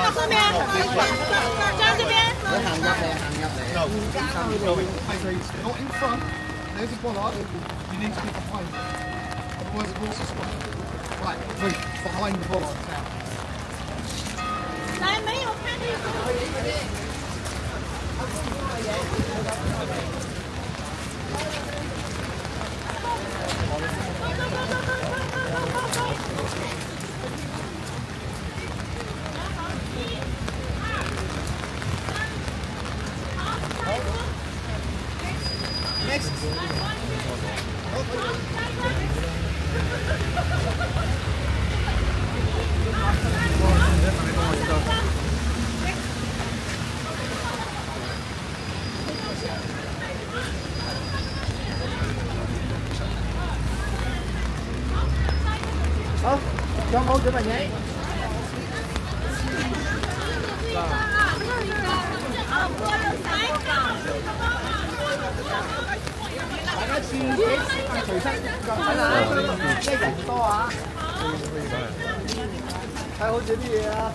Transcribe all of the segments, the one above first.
到后面，站这边。 你行入嚟，行入嚟。 No, not in front. There's a bollard. You need to be behind it. Otherwise the horse will stop. Right, move behind the bollard now. 来，没有看这个。 好，有冇準備影？大家自己隨身睇下，即係人多啊！睇好自己啲嘢啊！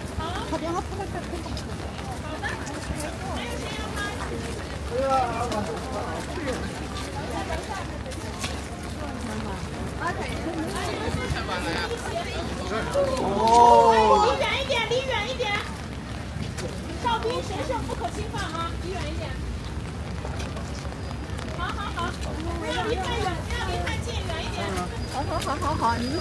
哦，离远一点，离远一点。哨兵神圣不可侵犯啊，离远一点。好好好，不要离太远，不要离太近，远一点。好，你。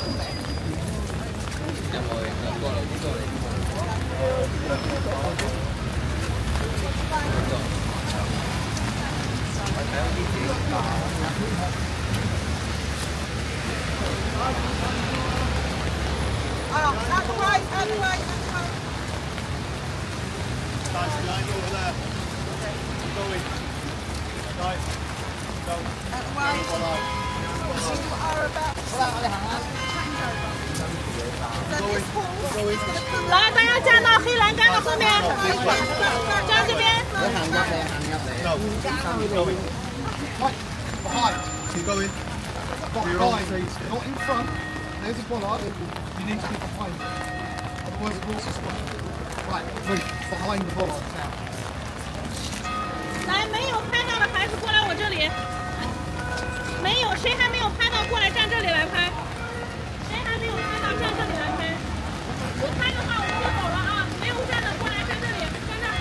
Out the way, out the way. Nice, line over there. Go in. Right. Go. Out the way. You are about to Go in. Go in. 来，大家站到黑栏杆的后面，站这边。 你行入嚟，行入嚟。 No, go in. Right, behind. Keep going. Behind, not in front. There's a bollard. You need to be behind it. Otherwise the horse will stop. Right, move behind the bollard now. 来，没有拍到的孩子过来我这里。没有，谁还没有拍到过来站这里来拍。谁还没有拍到站这里来拍。不拍的话我们就走了啊！没有站的过来站这里，站这儿。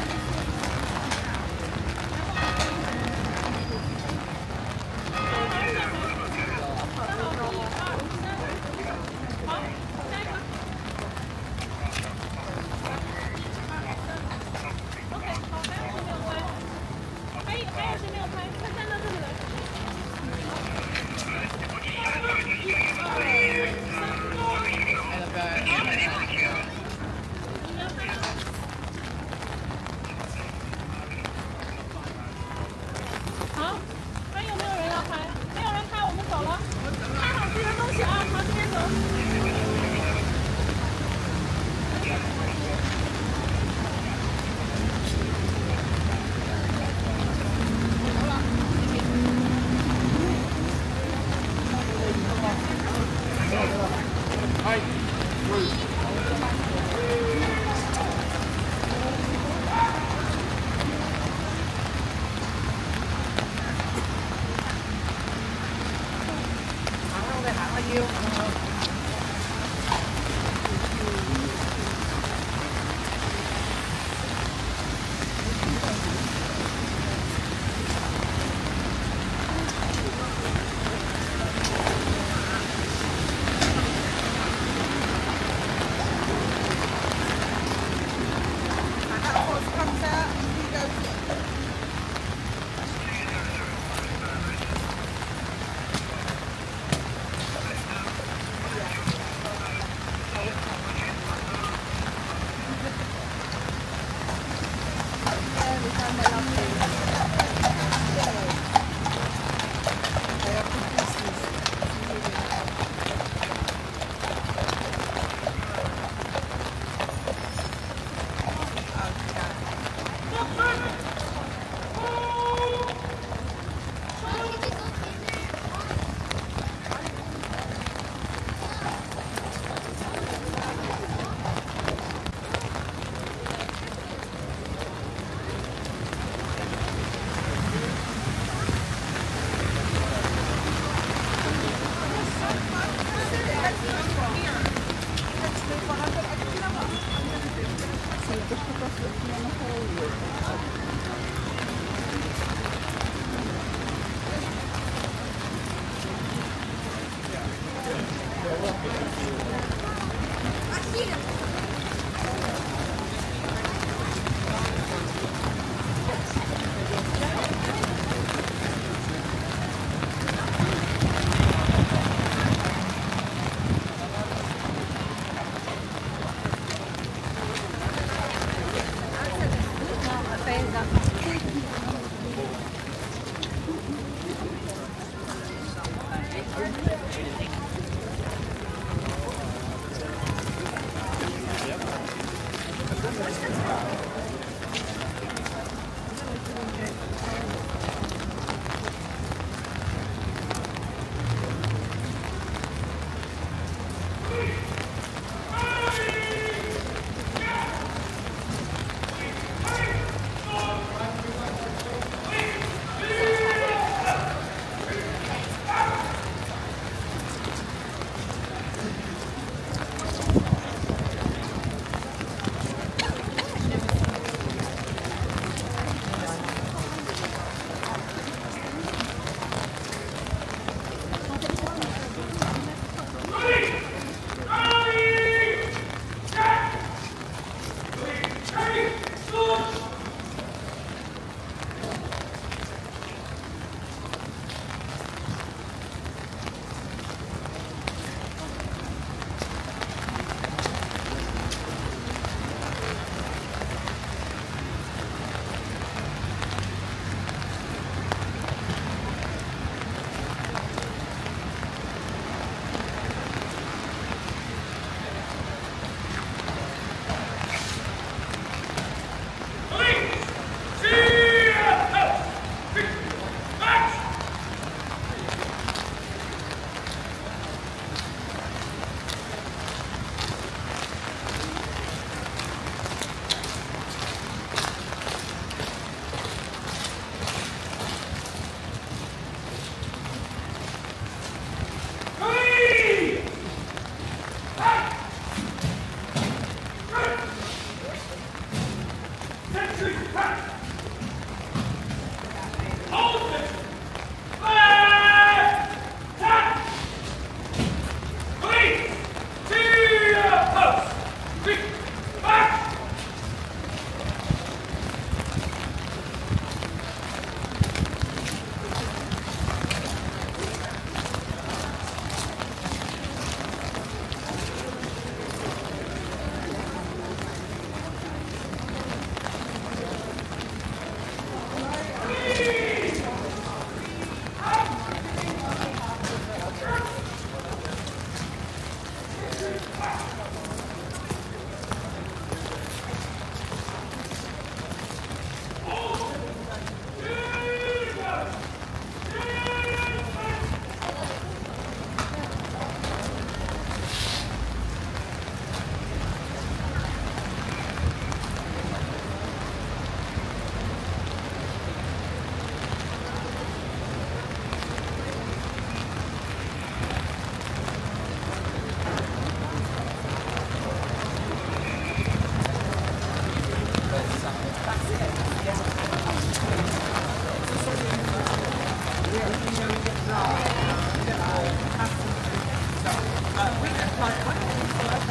好，还有没有人要拍？没有人拍，我们走了。拍好自己的东西啊，朝这边走。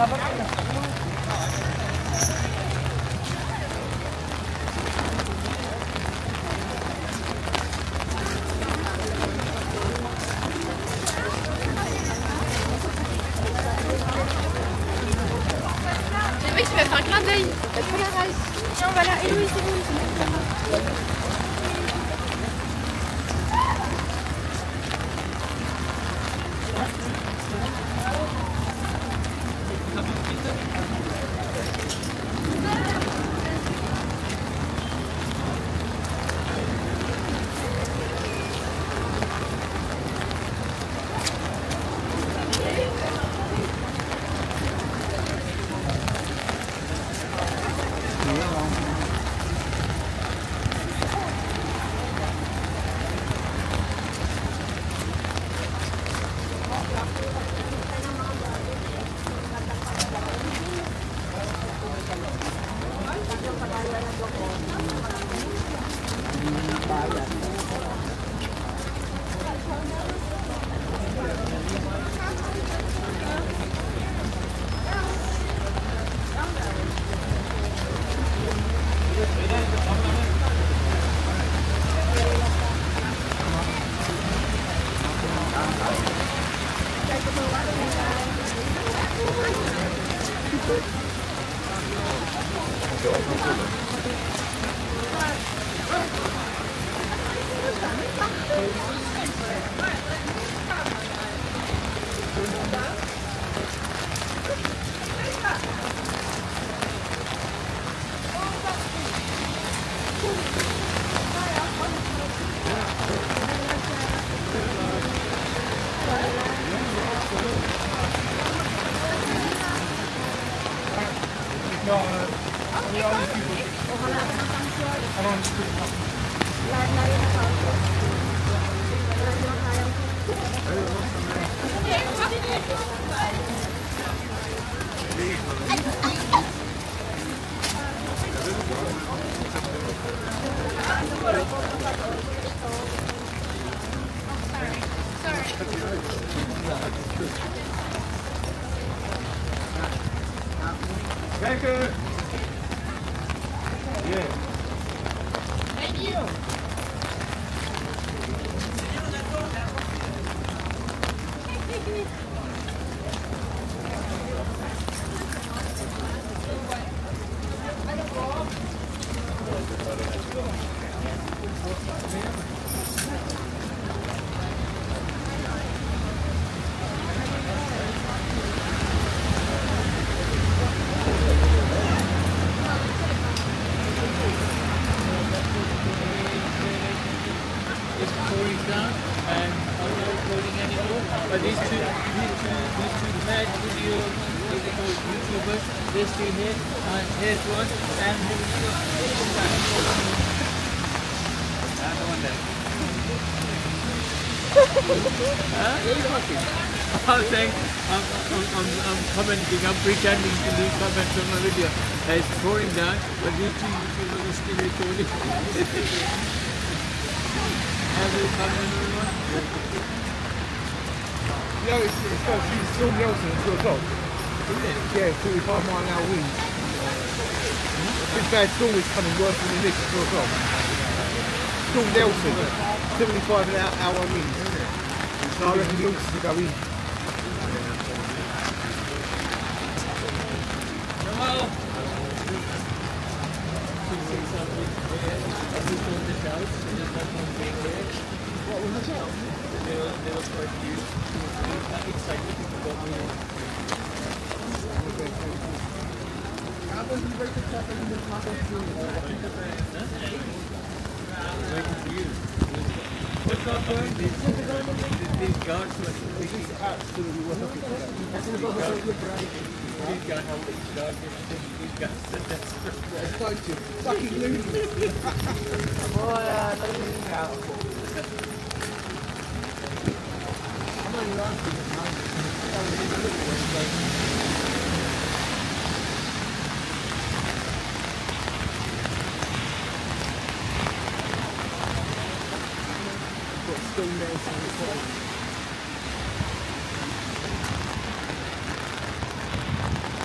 Le mec, il va faire un clin d'œil. Tiens, voilà, Héloïse, c'est bon. Thank you. Yeah. Thank you. But these two mad video YouTubers, this two here, and here's one, and I'm saying, I'm commenting, I'm pretending to leave comments on my video. It's pouring down, but these two YouTubers are still recording. Have you come in everyone? Yeah, it's Storm Nelson at 2 o'clock. Isn't it? Yeah, 45-mile-an-hour winds. This bad storm is coming worse than this at 2 o'clock. Storm Nelson, 75-mile-an-hour winds. So I reckon the Orcs will go in. What was the shout? They were quite cute. Excited about me. How about you break the tap and the top of the Waiting for you. What's up, man? These guards This is absolutely wonderful. These guys have these guards. These guys are desperate. It's like to fucking losing. I'm only laughing at got Storm Nelson as well.